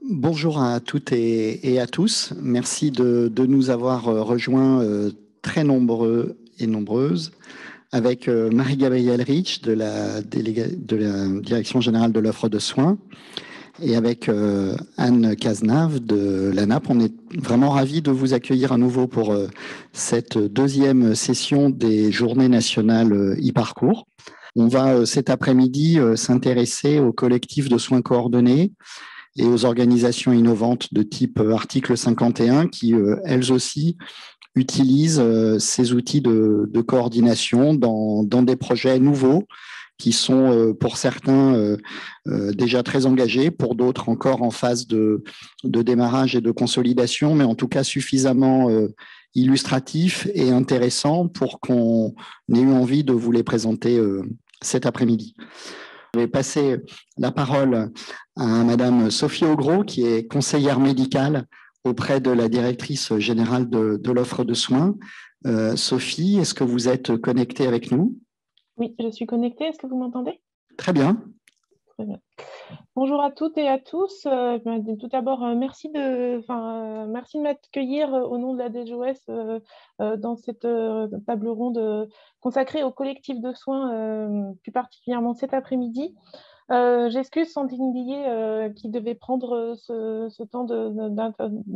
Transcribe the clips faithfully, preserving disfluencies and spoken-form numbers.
Bonjour à toutes et, et à tous. Merci de, de nous avoir euh, rejoints euh, très nombreux et nombreuses avec euh, Marie-Gabrielle Rich de la, déléga- de la Direction générale de l'offre de soins et avec euh, Anne Cazenave de l'A N A P. On est vraiment ravis de vous accueillir à nouveau pour euh, cette deuxième session des Journées nationales euh, e-parcours. On va euh, cet après-midi euh, s'intéresser au collectif de soins coordonnés et aux organisations innovantes de type euh, article cinquante et un qui, euh, elles aussi, utilisent euh, ces outils de, de coordination dans, dans des projets nouveaux qui sont euh, pour certains euh, euh, déjà très engagés, pour d'autres encore en phase de, de démarrage et de consolidation, mais en tout cas suffisamment euh, illustratifs et intéressants pour qu'on ait eu envie de vous les présenter euh, cet après-midi. Je vais passer la parole à Madame Sophie Augros, qui est conseillère médicale auprès de la directrice générale de, de l'offre de soins. Euh, Sophie, est-ce que vous êtes connectée avec nous? Oui, je suis connectée. Est-ce que vous m'entendez? Très bien. Très bien. Bonjour à toutes et à tous. Euh, ben, tout d'abord, euh, merci de, enfin, euh, merci de m'accueillir euh, au nom de la D G O S euh, euh, dans cette euh, table ronde euh, consacrée au collectif de soins, euh, plus particulièrement cet après-midi. Euh, J'excuse Sandrine Billet euh, qui devait prendre euh, ce, ce temps de- de- d'int-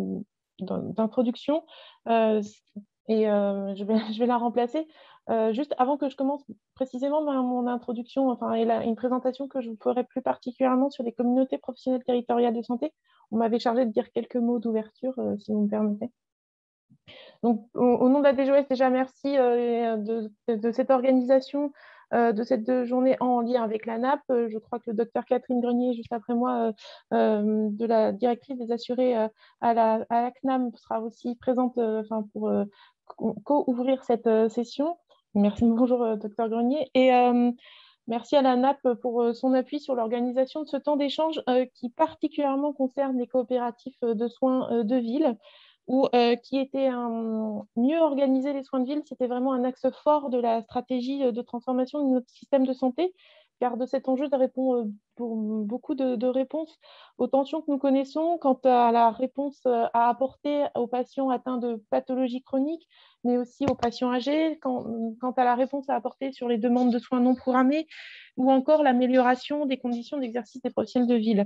d'introduction euh, et euh, je vais, je vais la remplacer. Euh, juste avant que je commence précisément ma- mon introduction, enfin, et la- une présentation que je vous ferai plus particulièrement sur les communautés professionnelles territoriales de santé, on m'avait chargé de dire quelques mots d'ouverture, euh, si vous me permettez. Donc, au, au nom de la D G O S, déjà merci euh, de, de, de cette organisation, euh, de cette journée en lien avec la N A P. Euh, je crois que le docteur Catherine Grenier, juste après moi, euh, euh, de la directrice des assurés euh, à la, à la C N A M, sera aussi présente euh, enfin, pour euh, co-ouvrir cette euh, session. Merci, bonjour, euh, docteur Grenier. Et euh, merci à la N A P pour euh, son appui sur l'organisation de ce temps d'échange euh, qui particulièrement concerne les coopératifs euh, de soins euh, de ville ou euh, qui était un, mieux organiser les soins de ville, c'était vraiment un axe fort de la stratégie euh, de transformation de notre système de santé, car de cet enjeu de répond euh, pour beaucoup de, de réponses aux tensions que nous connaissons quant à la réponse euh, à apporter aux patients atteints de pathologies chroniques, mais aussi aux patients âgés, quant, quant à la réponse à apporter sur les demandes de soins non programmés, ou encore l'amélioration des conditions d'exercice des professionnels de ville.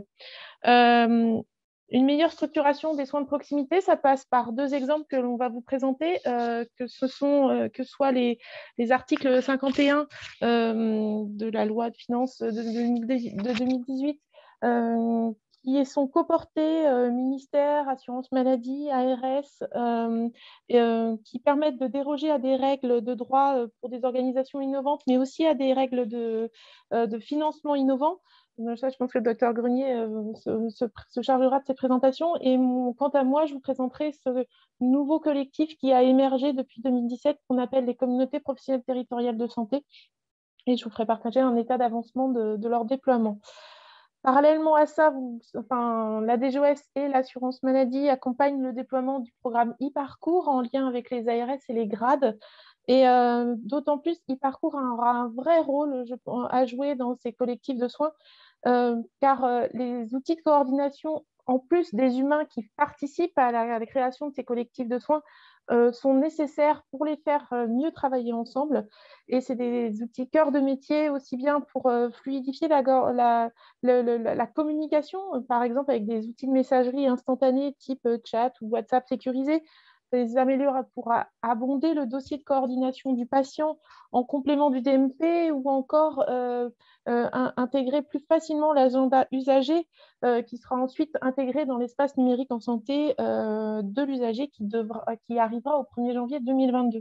Euh, une meilleure structuration des soins de proximité, ça passe par deux exemples que l'on va vous présenter, euh, que ce sont, euh, que soient les, les articles cinquante et un euh, de la loi de finances de, de deux mille dix-huit, euh, qui sont coportés euh, ministère, assurance maladie, A R S, euh, et, euh, qui permettent de déroger à des règles de droit euh, pour des organisations innovantes, mais aussi à des règles de, euh, de financement innovant. Ça, je pense que le docteur Grenier euh, se, se, se chargera de ces présentations. Et mon, quant à moi, je vous présenterai ce nouveau collectif qui a émergé depuis deux mille dix-sept, qu'on appelle les communautés professionnelles territoriales de santé. Et je vous ferai partager un état d'avancement de, de leur déploiement. Parallèlement à ça, vous, enfin, la D G O S et l'assurance maladie accompagnent le déploiement du programme e-parcours en lien avec les A R S et les grades. Et euh, d'autant plus, e-parcours aura un vrai rôle je, à jouer dans ces collectifs de soins, euh, car euh, les outils de coordination, en plus des humains qui participent à la, à la création de ces collectifs de soins, euh, sont nécessaires pour les faire euh, mieux travailler ensemble. Et c'est des outils cœur de métier, aussi bien pour euh, fluidifier la, la, la, la, la communication, par exemple avec des outils de messagerie instantanée type euh, chat ou WhatsApp sécurisé, les améliorer pour abonder le dossier de coordination du patient en complément du D M P ou encore euh, euh, intégrer plus facilement l'agenda usager euh, qui sera ensuite intégré dans l'espace numérique en santé euh, de l'usager qui, qui arrivera au premier janvier deux mille vingt-deux.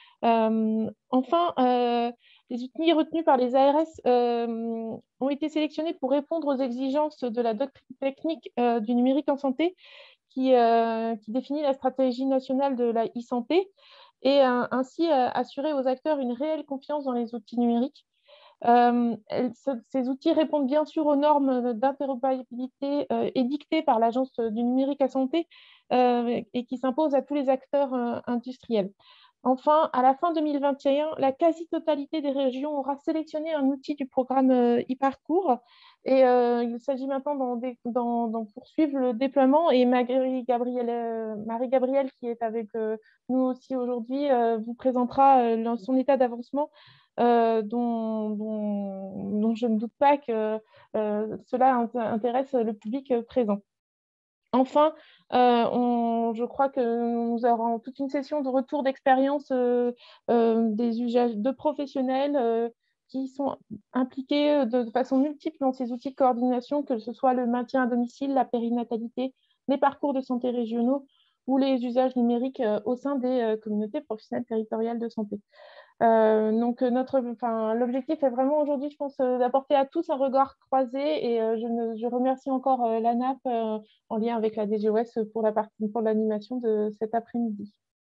Euh, enfin, euh, les outils retenus par les A R S euh, ont été sélectionnés pour répondre aux exigences de la doctrine technique euh, du numérique en santé qui, euh, qui définit la stratégie nationale de la e-santé et euh, ainsi euh, assurer aux acteurs une réelle confiance dans les outils numériques. Euh, elles, ces outils répondent bien sûr aux normes d'interopérabilité euh, édictées par l'Agence du numérique à santé euh, et qui s'imposent à tous les acteurs euh, industriels. Enfin, à la fin deux mille vingt et un, la quasi-totalité des régions aura sélectionné un outil du programme euh, e-parcours. Et euh, il s'agit maintenant d'en, dé- d'en- d'en poursuivre le déploiement. Et Marie-Gabrielle, euh, Marie-Gabrielle, qui est avec euh, nous aussi aujourd'hui, euh, vous présentera euh, son état d'avancement, euh, dont, dont- dont je ne doute pas que euh, cela int- intéresse le public euh, présent. Enfin, euh, on- je crois que nous aurons toute une session de retour d'expérience euh, euh, des usages de professionnels euh, qui sont impliqués de, de façon multiple dans ces outils de coordination, que ce soit le maintien à domicile, la périnatalité, les parcours de santé régionaux ou les usages numériques euh, au sein des euh, communautés professionnelles territoriales de santé. Euh, donc, euh, notre, enfin, l'objectif est vraiment aujourd'hui, je pense, euh, d'apporter à tous un regard croisé et euh, je, ne- je remercie encore euh, l'A N A P euh, en lien avec la D G O S pour la partie, pour l'animation de cet après-midi.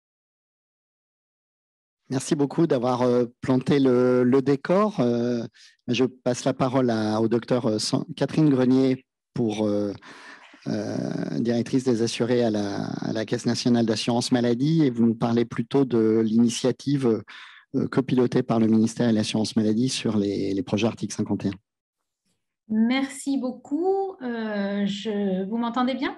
Merci beaucoup d'avoir euh, planté le, le décor. Euh, je passe la parole à, au docteur euh, San- Catherine Grenier pour euh, euh, directrice des assurés à la, à la Caisse nationale d'assurance maladie et vous nous parlez plutôt de l'initiative euh, copilotée par le ministère de l'assurance maladie sur les, les projets article cinquante et un. Merci beaucoup. Euh, je... Vous m'entendez bien?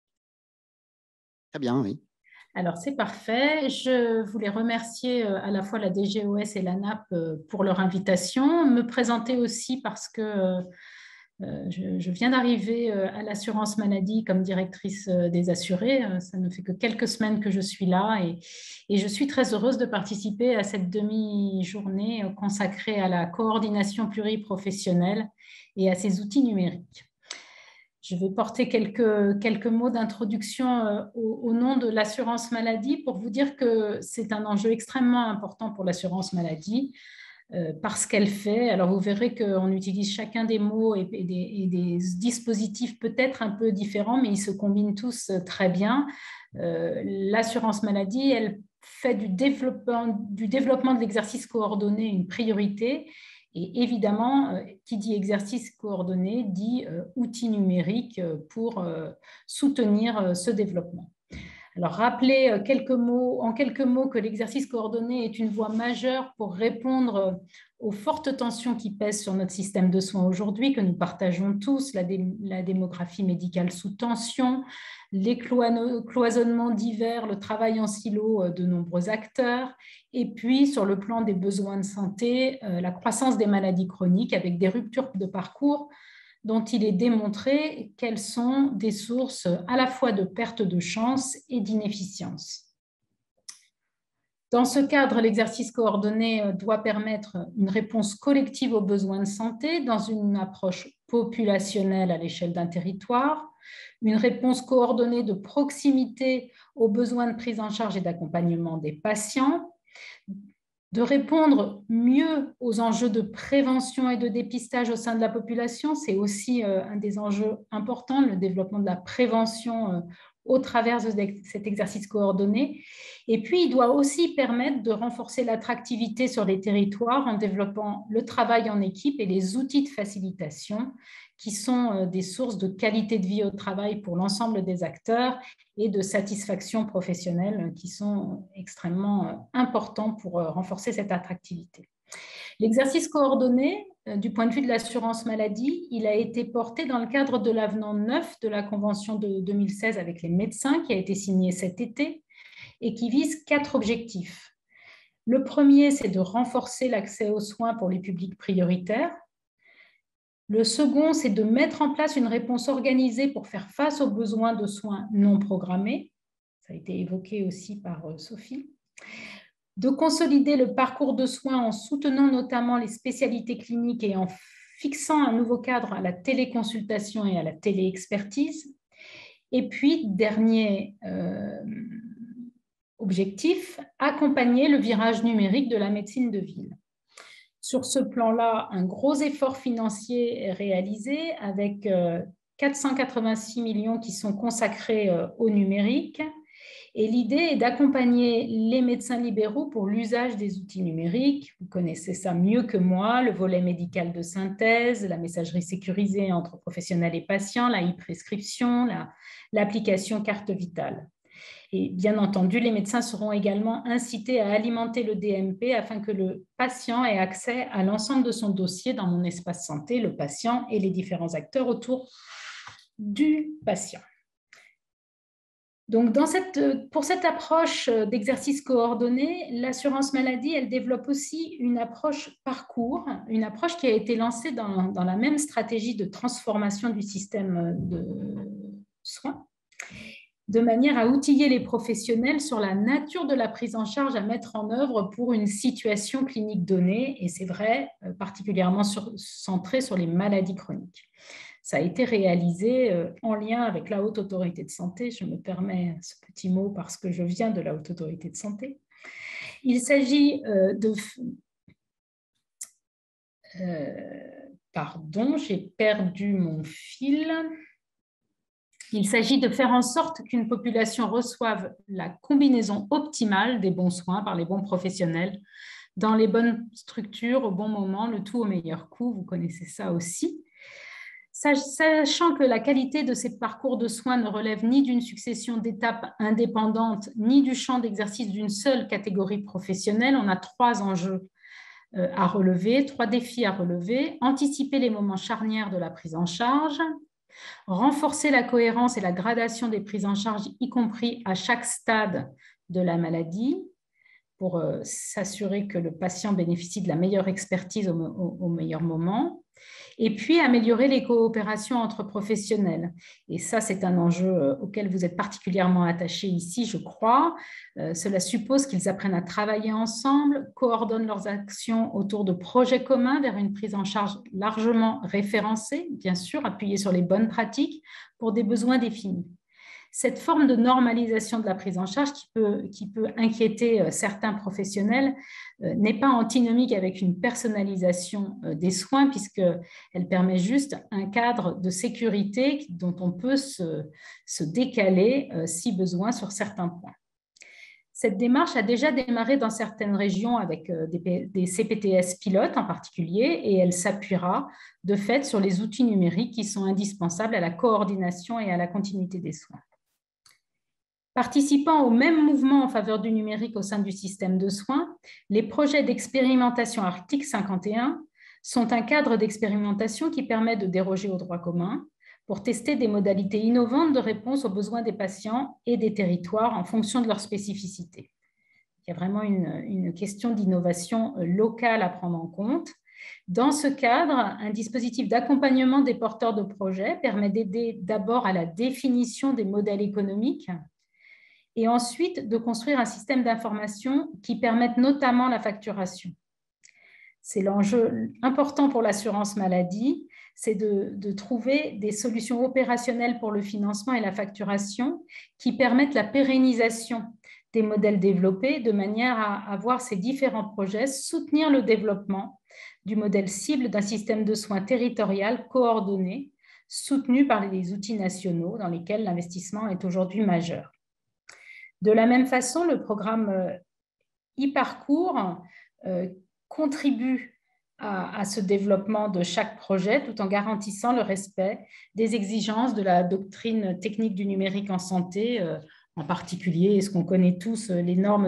Très bien, oui. Alors, c'est parfait. Je voulais remercier euh, à la fois la D G O S et l'A N A P euh, pour leur invitation, me présenter aussi parce que euh, je, je viens d'arriver euh, à l'assurance maladie comme directrice euh, des assurés. Euh, Ça ne fait que quelques semaines que je suis là et, et je suis très heureuse de participer à cette demi-journée euh, consacrée à la coordination pluriprofessionnelle et à ces outils numériques. Je vais porter quelques, quelques mots d'introduction euh, au, au nom de l'assurance maladie pour vous dire que c'est un enjeu extrêmement important pour l'assurance maladie euh, parce qu'elle fait. Alors, vous verrez qu'on utilise chacun des mots et, et, des, et des dispositifs peut-être un peu différents, mais ils se combinent tous très bien. Euh, l'assurance maladie, elle fait du développement, du développement de l'exercice coordonné une priorité. Et évidemment, euh, qui dit exercice coordonné dit euh, outils numériques pour euh, soutenir euh, ce développement. Alors, rappeler euh, quelques mots, en quelques mots que l'exercice coordonné est une voie majeure pour répondre aux fortes tensions qui pèsent sur notre système de soins aujourd'hui, que nous partageons tous, la, dé la démographie médicale sous tension, les cloisonnements divers, le travail en silo de nombreux acteurs, et puis sur le plan des besoins de santé, euh, la croissance des maladies chroniques avec des ruptures de parcours dont il est démontré qu'elles sont des sources à la fois de perte de chance et d'inefficience. Dans ce cadre, l'exercice coordonné doit permettre une réponse collective aux besoins de santé dans une approche populationnelle à l'échelle d'un territoire, une réponse coordonnée de proximité aux besoins de prise en charge et d'accompagnement des patients, de répondre mieux aux enjeux de prévention et de dépistage au sein de la population. C'est aussi un des enjeux importants, le développement de la prévention au travers de cet exercice coordonné. Et puis, il doit aussi permettre de renforcer l'attractivité sur les territoires en développant le travail en équipe et les outils de facilitation qui sont des sources de qualité de vie au travail pour l'ensemble des acteurs et de satisfaction professionnelle qui sont extrêmement importants pour renforcer cette attractivité. L'exercice coordonné, du point de vue de l'assurance maladie, il a été porté dans le cadre de l'avenant neuf de la Convention de deux mille seize avec les médecins qui a été signé cet été et qui vise quatre objectifs. Le premier, c'est de renforcer l'accès aux soins pour les publics prioritaires. Le second, c'est de mettre en place une réponse organisée pour faire face aux besoins de soins non programmés. Ça a été évoqué aussi par Sophie. De consolider le parcours de soins en soutenant notamment les spécialités cliniques et en fixant un nouveau cadre à la téléconsultation et à la téléexpertise. Et puis, dernier euh, objectif, accompagner le virage numérique de la médecine de ville. Sur ce plan-là, un gros effort financier est réalisé avec quatre cent quatre-vingt-six millions qui sont consacrés au numérique. Et l'idée est d'accompagner les médecins libéraux pour l'usage des outils numériques. Vous connaissez ça mieux que moi, le volet médical de synthèse, la messagerie sécurisée entre professionnels et patients, la e-prescription, l'application carte vitale. Et bien entendu, les médecins seront également incités à alimenter le D M P afin que le patient ait accès à l'ensemble de son dossier dans Mon Espace Santé, le patient et les différents acteurs autour du patient. Donc, dans cette, pour cette approche d'exercice coordonné, l'assurance maladie, elle développe aussi une approche parcours, une approche qui a été lancée dans, dans la même stratégie de transformation du système de soins, de manière à outiller les professionnels sur la nature de la prise en charge à mettre en œuvre pour une situation clinique donnée, et c'est vrai, particulièrement sur, centré sur les maladies chroniques. Ça a été réalisé en lien avec la Haute Autorité de Santé. Je me permets ce petit mot parce que je viens de la Haute Autorité de Santé. Il s'agit de... Euh, pardon, j'ai perdu mon fil. Il s'agit de faire en sorte qu'une population reçoive la combinaison optimale des bons soins par les bons professionnels, dans les bonnes structures, au bon moment, le tout au meilleur coût. Vous connaissez ça aussi. Sachant que la qualité de ces parcours de soins ne relève ni d'une succession d'étapes indépendantes, ni du champ d'exercice d'une seule catégorie professionnelle, on a trois enjeux à relever, trois défis à relever: anticiper les moments charnières de la prise en charge, renforcer la cohérence et la gradation des prises en charge, y compris à chaque stade de la maladie, pour s'assurer que le patient bénéficie de la meilleure expertise au, au, au meilleur moment. Et puis, améliorer les coopérations entre professionnels. Et ça, c'est un enjeu auquel vous êtes particulièrement attachés ici, je crois. Euh, cela suppose qu'ils apprennent à travailler ensemble, coordonnent leurs actions autour de projets communs vers une prise en charge largement référencée, bien sûr, appuyée sur les bonnes pratiques pour des besoins définis. Cette forme de normalisation de la prise en charge qui peut, qui peut inquiéter certains professionnels euh, n'est pas antinomique avec une personnalisation euh, des soins, puisqu'elle permet juste un cadre de sécurité dont on peut se, se décaler euh, si besoin sur certains points. Cette démarche a déjà démarré dans certaines régions avec euh, des, des C P T S pilotes en particulier, et elle s'appuiera de fait sur les outils numériques qui sont indispensables à la coordination et à la continuité des soins. Participant au même mouvement en faveur du numérique au sein du système de soins, les projets d'expérimentation article cinquante et un sont un cadre d'expérimentation qui permet de déroger au droit commun pour tester des modalités innovantes de réponse aux besoins des patients et des territoires en fonction de leur spécificité. Il y a vraiment une, une question d'innovation locale à prendre en compte. Dans ce cadre, un dispositif d'accompagnement des porteurs de projets permet d'aider d'abord à la définition des modèles économiques et ensuite de construire un système d'information qui permette notamment la facturation. C'est l'enjeu important pour l'assurance maladie, c'est de, de trouver des solutions opérationnelles pour le financement et la facturation qui permettent la pérennisation des modèles développés de manière à, à voir ces différents projets soutenir le développement du modèle cible d'un système de soins territorial coordonné, soutenu par les outils nationaux dans lesquels l'investissement est aujourd'hui majeur. De la même façon, le programme e-parcours euh, contribue à, à ce développement de chaque projet tout en garantissant le respect des exigences de la doctrine technique du numérique en santé, euh, en particulier, ce qu'on connaît tous, les normes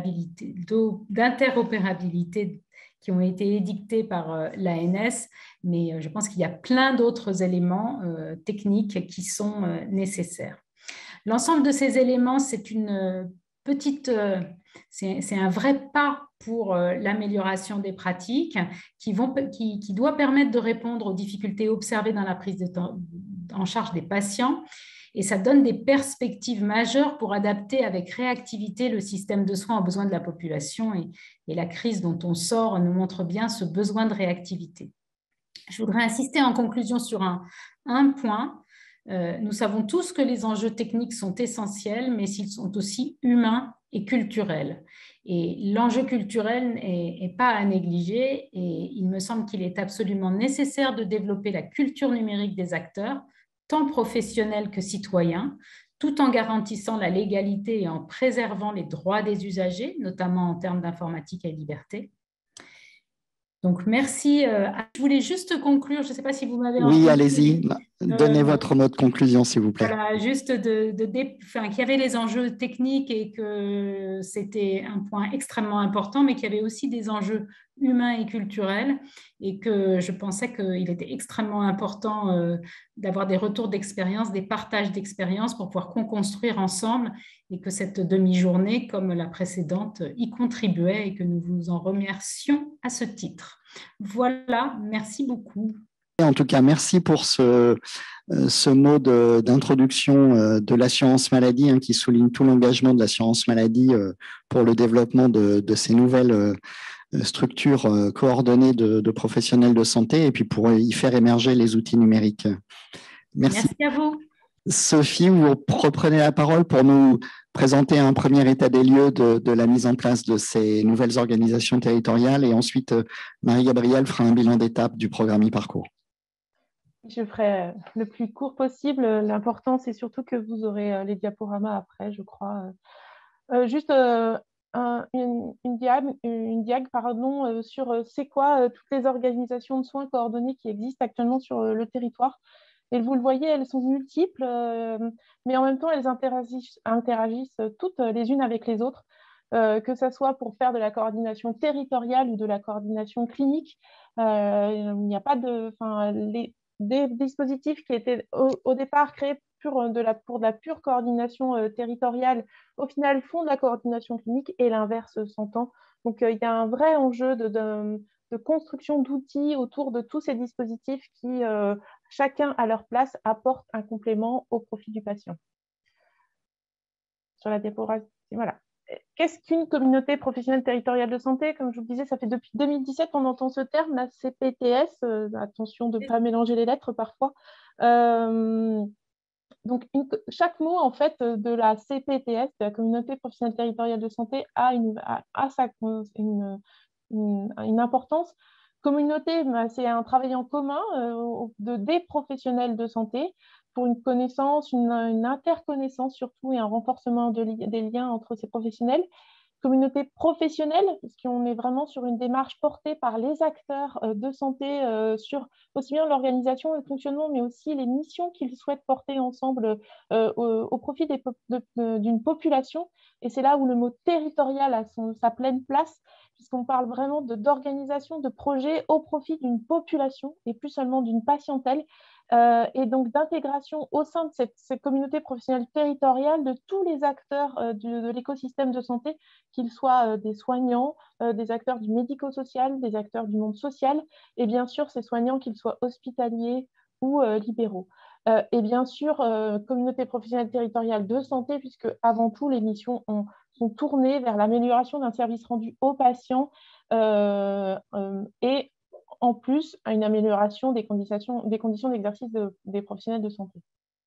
d'interopérabilité qui ont été édictées par euh, l'A N S, mais euh, je pense qu'il y a plein d'autres éléments euh, techniques qui sont euh, nécessaires. L'ensemble de ces éléments, c'est une petite, c'est un vrai pas pour l'amélioration des pratiques qui, vont, qui, qui doit permettre de répondre aux difficultés observées dans la prise de temps, en charge des patients, et ça donne des perspectives majeures pour adapter avec réactivité le système de soins aux besoins de la population, et, et la crise dont on sort nous montre bien ce besoin de réactivité. Je voudrais insister en conclusion sur un, un point. Euh, nous savons tous que les enjeux techniques sont essentiels, mais ils sont aussi humains et culturels. Et l'enjeu culturel n'est pas à négliger, et il me semble qu'il est absolument nécessaire de développer la culture numérique des acteurs, tant professionnels que citoyens, tout en garantissant la légalité et en préservant les droits des usagers, notamment en termes d'informatique et liberté. Donc, merci. Euh, je voulais juste conclure, je ne sais pas si vous m'avez entendu. Oui, allez-y. Donnez euh, votre mot de conclusion, s'il vous plaît. Voilà, juste de, de, de, enfin, qu'il y avait les enjeux techniques et que c'était un point extrêmement important, mais qu'il y avait aussi des enjeux humains et culturels et que je pensais qu'il était extrêmement important euh, d'avoir des retours d'expérience, des partages d'expérience pour pouvoir co-construire ensemble et que cette demi-journée, comme la précédente, y contribuait et que nous vous en remercions à ce titre. Voilà, merci beaucoup. En tout cas, merci pour ce, ce mot d'introduction de l'assurance maladie hein, qui souligne tout l'engagement de l'assurance maladie pour le développement de, de ces nouvelles structures coordonnées de, de professionnels de santé et puis pour y faire émerger les outils numériques. Merci. Merci à vous. Sophie, vous reprenez la parole pour nous présenter un premier état des lieux de, de la mise en place de ces nouvelles organisations territoriales et ensuite Marie-Gabrielle fera un bilan d'étape du programme e-parcours. Je ferai le plus court possible. L'important, c'est surtout que vous aurez les diaporamas après, je crois. Euh, juste euh, un, une, une diag, une diag pardon, euh, sur euh, c'est quoi euh, toutes les organisations de soins coordonnées qui existent actuellement sur euh, le territoire. Et vous le voyez, elles sont multiples, euh, mais en même temps, elles interagissent, interagissent toutes les unes avec les autres, euh, que ce soit pour faire de la coordination territoriale ou de la coordination clinique. Euh, il n'y a pas de... Les, des dispositifs qui étaient au, au départ créés pour de, la, pour de la pure coordination euh, territoriale, au final font de la coordination clinique et l'inverse s'entend. Donc euh, il y a un vrai enjeu de, de, de construction d'outils autour de tous ces dispositifs qui, euh, chacun à leur place, apportent un complément au profit du patient. Sur la diaporama, voilà. Qu'est-ce qu'une communauté professionnelle territoriale de santé? Comme je vous le disais, ça fait depuis deux mille dix-sept qu'on entend ce terme, la C P T S. Euh, attention de ne pas mélanger les lettres parfois. Euh, donc, une, chaque mot en fait de la C P T S, de la communauté professionnelle territoriale de santé, a, une, a, a sa, une, une, une importance. Communauté, c'est un travail en commun euh, de, des professionnels de santé pour une connaissance, une, une interconnaissance surtout et un renforcement de li des liens entre ces professionnels. Communauté professionnelle, parce qu'on est vraiment sur une démarche portée par les acteurs euh, de santé euh, sur aussi bien l'organisation et le fonctionnement, mais aussi les missions qu'ils souhaitent porter ensemble euh, au, au profit d'une population. Et c'est là où le mot territorial a son, sa pleine place, puisqu'on parle vraiment d'organisation, de, de projet au profit d'une population et plus seulement d'une patientèle. Euh, et donc d'intégration au sein de cette, cette communauté professionnelle territoriale de tous les acteurs euh, de, de l'écosystème de santé, qu'ils soient euh, des soignants, euh, des acteurs du médico-social, des acteurs du monde social, et bien sûr ces soignants, qu'ils soient hospitaliers ou euh, libéraux. Euh, et bien sûr, euh, communauté professionnelle territoriale de santé, puisque avant tout, les missions ont, sont tournées vers l'amélioration d'un service rendu aux patients euh, euh, et en plus à une amélioration des conditions des conditions d'exercice de, des professionnels de santé.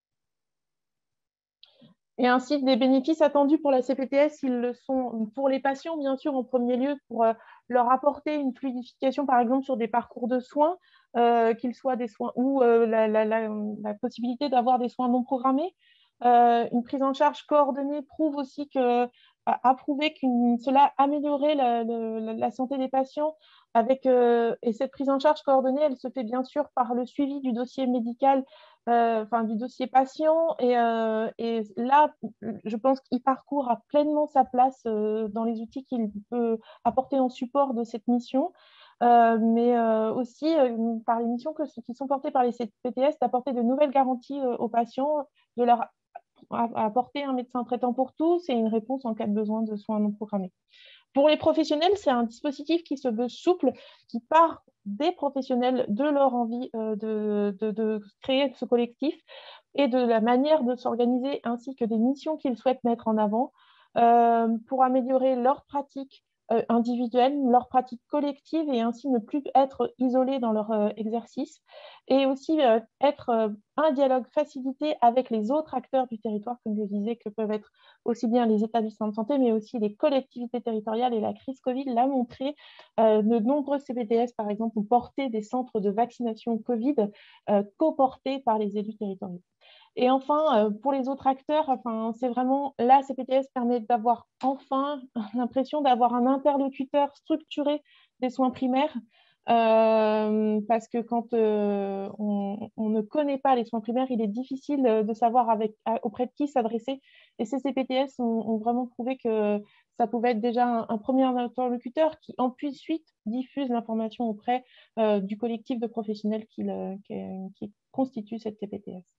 Et ainsi, des bénéfices attendus pour la C P T S, ils le sont pour les patients, bien sûr, en premier lieu, pour euh, leur apporter une fluidification, par exemple, sur des parcours de soins, euh, qu'ils soient des soins ou euh, la, la, la, la possibilité d'avoir des soins non programmés. Euh, une prise en charge coordonnée prouve aussi que, a prouvé que cela améliorait la, la, la santé des patients. Avec, euh, et cette prise en charge coordonnée, elle se fait bien sûr par le suivi du dossier médical, euh, enfin du dossier patient. Et, euh, et là, je pense qu'e-parcours a pleinement sa place euh, dans les outils qu'il peut apporter en support de cette mission. Euh, mais euh, aussi euh, par les missions que, qui sont portées par les C P T S, d'apporter de nouvelles garanties euh, aux patients, de leur apporter un médecin traitant pour tous et une réponse en cas de besoin de soins non programmés. Pour les professionnels, c'est un dispositif qui se veut souple, qui part des professionnels, de leur envie euh, de, de, de créer ce collectif et de la manière de s'organiser, ainsi que des missions qu'ils souhaitent mettre en avant euh, pour améliorer leurs pratiques euh, individuelles, leurs pratiques collectives et ainsi ne plus être isolés dans leur euh, exercice et aussi euh, être euh, un dialogue facilité avec les autres acteurs du territoire, comme je disais, que peuvent être aussi bien les établissements de santé, mais aussi les collectivités territoriales. Et la crise Covid l'a montré. Euh, de nombreux C P T S, par exemple, ont porté des centres de vaccination Covid euh, co-portés par les élus territoriaux. Et enfin, euh, pour les autres acteurs, enfin, c'est vraiment, la C P T S permet d'avoir enfin l'impression d'avoir un interlocuteur structuré des soins primaires, Euh, parce que quand euh, on, on ne connaît pas les soins primaires, il est difficile de savoir avec, auprès de qui s'adresser. Et ces C P T S ont, ont vraiment prouvé que ça pouvait être déjà un, un premier interlocuteur qui ensuite diffuse l'information auprès euh, du collectif de professionnels qui, le, qui, qui constitue cette C P T S.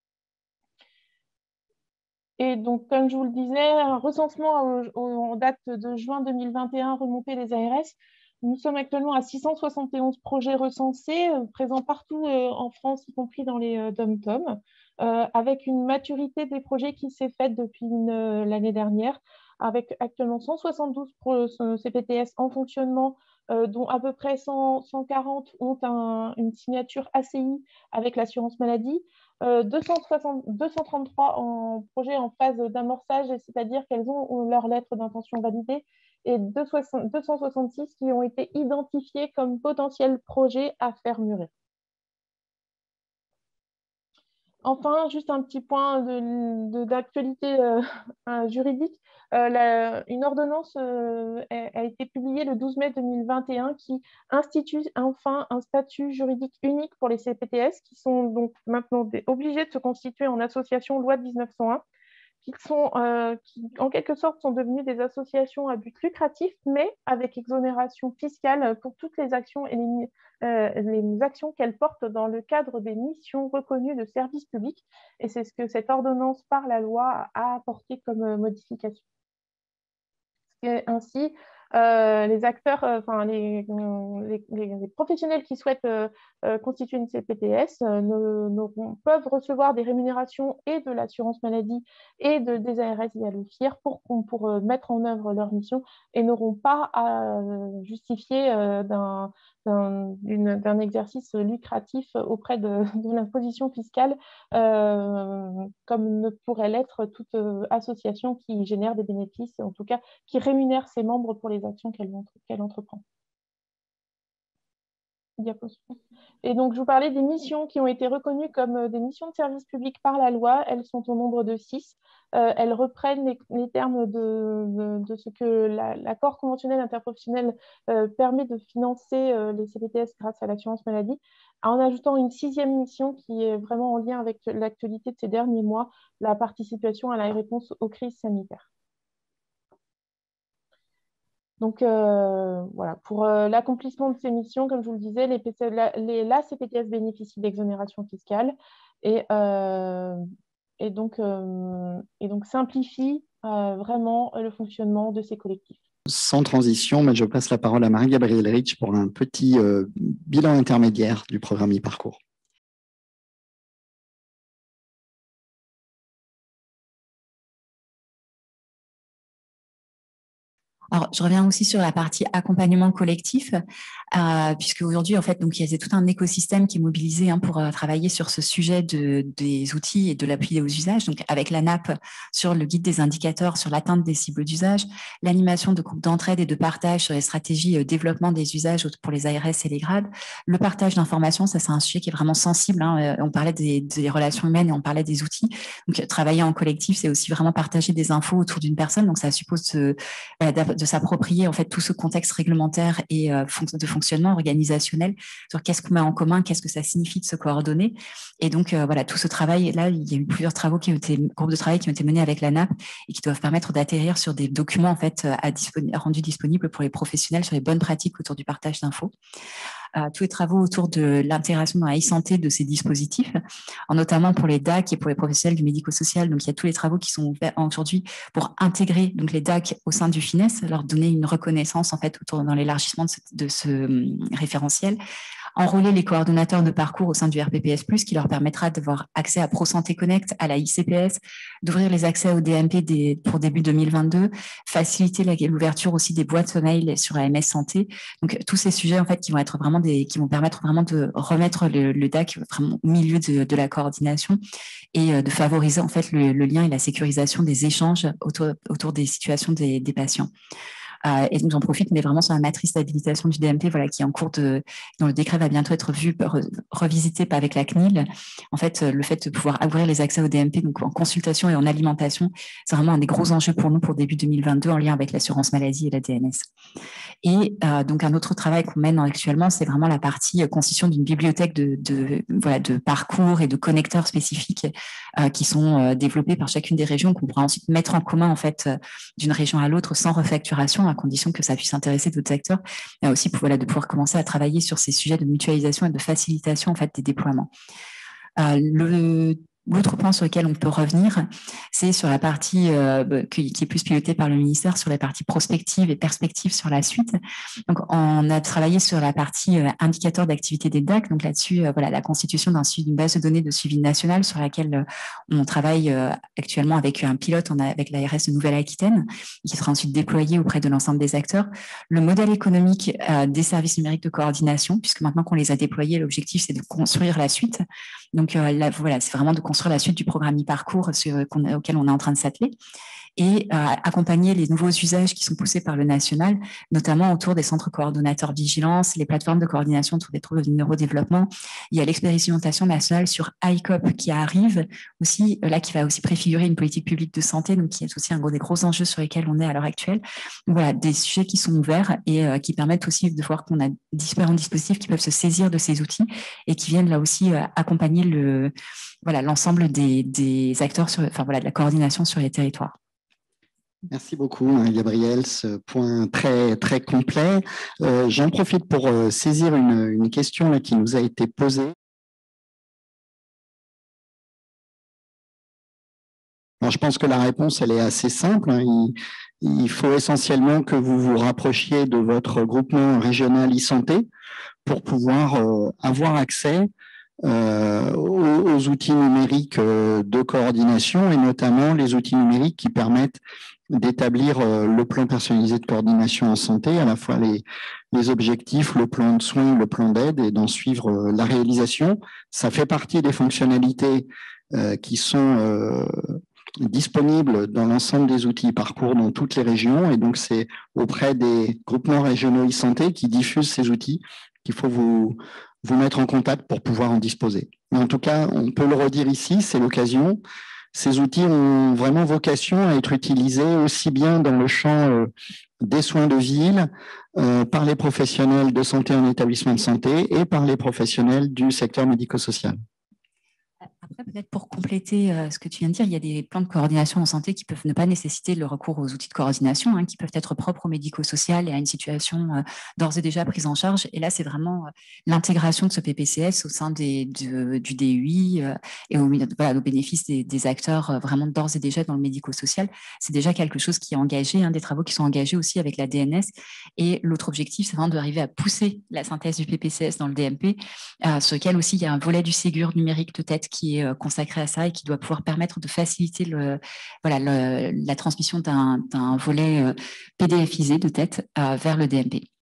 Et donc, comme je vous le disais, un recensement en date de juin deux mille vingt et un remonté des A R S. Nous sommes actuellement à six cent soixante et onze projets recensés, euh, présents partout euh, en France, y compris dans les euh, dom-tom, euh, avec une maturité des projets qui s'est faite depuis euh, l'année dernière, avec actuellement cent soixante-douze C P T S en fonctionnement, euh, dont à peu près cent, cent quarante ont un, une signature A C I avec l'assurance maladie. Euh, deux cent soixante, deux cent trente-trois en projet en phase d'amorçage, c'est-à-dire qu'elles ont leur lettre d'intention validée, et deux cent soixante-six qui ont été identifiés comme potentiels projets à faire mûrir. Enfin, juste un petit point d'actualité euh, juridique. Euh, la, une ordonnance euh, a, a été publiée le douze mai deux mille vingt et un qui institue enfin un statut juridique unique pour les C P T S qui sont donc maintenant des, obligés de se constituer en association loi de mille neuf cent un, qui, sont, euh, qui en quelque sorte sont devenues des associations à but lucratif, mais avec exonération fiscale pour toutes les actions et les, euh, les actions qu'elles portent dans le cadre des missions reconnues de service public. Et c'est ce que cette ordonnance par la loi a apporté comme modification. Et ainsi, euh, les acteurs, euh, enfin les, les, les professionnels qui souhaitent euh, euh, constituer une C P T S euh, ne, ne, peuvent recevoir des rémunérations et de l'assurance maladie et de, des A R S via le F I R pour, pour euh, mettre en œuvre leur mission et n'auront pas à justifier euh, d'un d'un exercice lucratif auprès de, de l'imposition fiscale, euh, comme ne pourrait l'être toute euh, association qui génère des bénéfices, en tout cas qui rémunère ses membres pour les actions qu'elle qu'elle entreprend. Et donc, je vous parlais des missions qui ont été reconnues comme des missions de service public par la loi. Elles sont au nombre de six. Euh, elles reprennent les, les termes de, de, de ce que l'accord la, conventionnel interprofessionnel euh, permet de financer euh, les C P T S grâce à l'assurance maladie, en ajoutant une sixième mission qui est vraiment en lien avec l'actualité de ces derniers mois, la participation à la réponse aux crises sanitaires. Donc, euh, voilà, pour euh, l'accomplissement de ces missions, comme je vous le disais, les P C, la, les, la C P T S bénéficie d'exonération fiscale et, euh, et, donc, euh, et donc simplifie euh, vraiment le fonctionnement de ces collectifs. Sans transition, mais je passe la parole à Marie-Gabrielle Rich pour un petit euh, bilan intermédiaire du programme e-parcours. Alors, je reviens aussi sur la partie accompagnement collectif, euh, puisque aujourd'hui, en fait, donc il y a tout un écosystème qui est mobilisé hein, pour euh, travailler sur ce sujet de, des outils et de l'appui aux usages. Donc, avec la N A P sur le guide des indicateurs sur l'atteinte des cibles d'usage, l'animation de groupes d'entraide et de partage sur les stratégies euh, développement des usages pour les A R S et les grades, le partage d'informations, ça c'est un sujet qui est vraiment sensible. Hein, on parlait des, des relations humaines et on parlait des outils. Donc, travailler en collectif, c'est aussi vraiment partager des infos autour d'une personne. Donc, ça suppose de, de s'approprier en fait tout ce contexte réglementaire et euh, de fonctionnement organisationnel sur qu'est-ce qu'on met en commun, qu'est-ce que ça signifie de se coordonner. Et donc euh, voilà, tout ce travail là, il y a eu plusieurs travaux qui ont été groupes de travail qui ont été menés avec la N A P et qui doivent permettre d'atterrir sur des documents en fait à disponi- rendus disponibles pour les professionnels sur les bonnes pratiques autour du partage d'infos. Euh, tous les travaux autour de l'intégration dans la e-santé de ces dispositifs, notamment pour les D A C et pour les professionnels du médico-social. Donc, il y a tous les travaux qui sont faits aujourd'hui pour intégrer donc, les D A C au sein du FINES, leur donner une reconnaissance en fait autour dans l'élargissement de ce, de ce um, référentiel. Enrôler les coordonnateurs de parcours au sein du R P P S plus, qui leur permettra d'avoir accès à ProSanté Connect, à la I C P S, d'ouvrir les accès au D M P des, pour début deux mille vingt-deux, faciliter l'ouverture aussi des boîtes mail sur A M S Santé. Donc, tous ces sujets, en fait, qui vont être vraiment des, qui vont permettre vraiment de remettre le, le D A C vraiment au milieu de, de la coordination et de favoriser, en fait, le, le lien et la sécurisation des échanges autour, autour des situations des, des patients. Euh, et donc, j'en profite, mais vraiment sur la matrice d'habilitation du D M P, voilà, qui est en cours de, dont le décret va bientôt être vu, re, revisité avec la C N I L. En fait, le fait de pouvoir ouvrir les accès au D M P, donc en consultation et en alimentation, c'est vraiment un des gros enjeux pour nous pour début deux mille vingt-deux en lien avec l'assurance maladie et la D N S. Et euh, donc, un autre travail qu'on mène actuellement, c'est vraiment la partie constitution d'une bibliothèque de, de, voilà, de parcours et de connecteurs spécifiques euh, qui sont euh, développés par chacune des régions, qu'on pourra ensuite mettre en commun en fait euh, d'une région à l'autre sans refacturation, à condition que ça puisse intéresser d'autres acteurs, et aussi pour, voilà, de pouvoir commencer à travailler sur ces sujets de mutualisation et de facilitation en fait des déploiements. Euh, le L'autre point sur lequel on peut revenir, c'est sur la partie euh, qui, qui est plus pilotée par le ministère, sur la partie prospective et perspective sur la suite. Donc, on a travaillé sur la partie euh, indicateur d'activité des D A C. Donc là-dessus, euh, voilà, la constitution d'une base de données de suivi national sur laquelle euh, on travaille euh, actuellement avec un pilote, on a, avec l'A R S de Nouvelle-Aquitaine, qui sera ensuite déployé auprès de l'ensemble des acteurs. Le modèle économique euh, des services numériques de coordination, puisque maintenant qu'on les a déployés, l'objectif, c'est de construire la suite. Donc euh, là, voilà, c'est vraiment de construire la suite du programme e-parcours auquel on est en train de s'atteler et euh, accompagner les nouveaux usages qui sont poussés par le national, notamment autour des centres coordonnateurs vigilance, les plateformes de coordination autour des troubles du neurodéveloppement. Il y a l'expérimentation nationale sur I C O P qui arrive aussi, là qui va aussi préfigurer une politique publique de santé, donc qui est aussi un gros, des gros enjeux sur lesquels on est à l'heure actuelle. Donc, voilà, des sujets qui sont ouverts et euh, qui permettent aussi de voir qu'on a différents dispositifs qui peuvent se saisir de ces outils et qui viennent là aussi euh, accompagner le voilà l'ensemble des, des acteurs sur, enfin voilà, de la coordination sur les territoires. Merci beaucoup, Gabrielle, ce point très, très complet. Euh, J'en profite pour euh, saisir une, une question là, qui nous a été posée. Alors, je pense que la réponse, elle est assez simple. Hein. Il, il faut essentiellement que vous vous rapprochiez de votre groupement régional e-santé pour pouvoir euh, avoir accès Euh, aux, aux outils numériques euh, de coordination et notamment les outils numériques qui permettent d'établir euh, le plan personnalisé de coordination en santé, à la fois les, les objectifs, le plan de soins, le plan d'aide et d'en suivre euh, la réalisation. Ça fait partie des fonctionnalités euh, qui sont euh, disponibles dans l'ensemble des outils parcours dans toutes les régions et donc c'est auprès des groupements régionaux e-santé qui diffusent ces outils qu'il faut vous vous mettre en contact pour pouvoir en disposer. Mais en tout cas, on peut le redire ici, c'est l'occasion. Ces outils ont vraiment vocation à être utilisés aussi bien dans le champ euh, des soins de ville, euh, par les professionnels de santé en établissement de santé et par les professionnels du secteur médico-social. Après, peut-être pour compléter euh, ce que tu viens de dire, il y a des plans de coordination en santé qui peuvent ne pas nécessiter le recours aux outils de coordination, hein, qui peuvent être propres au médico-social et à une situation euh, d'ores et déjà prise en charge. Et là, c'est vraiment euh, l'intégration de ce P P C S au sein des, de, du D U I euh, et au, voilà, au bénéfice des, des acteurs euh, vraiment d'ores et déjà dans le médico-social. C'est déjà quelque chose qui est engagé, hein, des travaux qui sont engagés aussi avec la D N S. Et l'autre objectif, c'est vraiment d'arriver à pousser la synthèse du P P C S dans le D M P, euh, sur lequel aussi il y a un volet du Ségur numérique de tête qui est consacré à ça et qui doit pouvoir permettre de faciliter le, voilà, le, la transmission d'un volet P D F isé de tête euh, vers le D M P.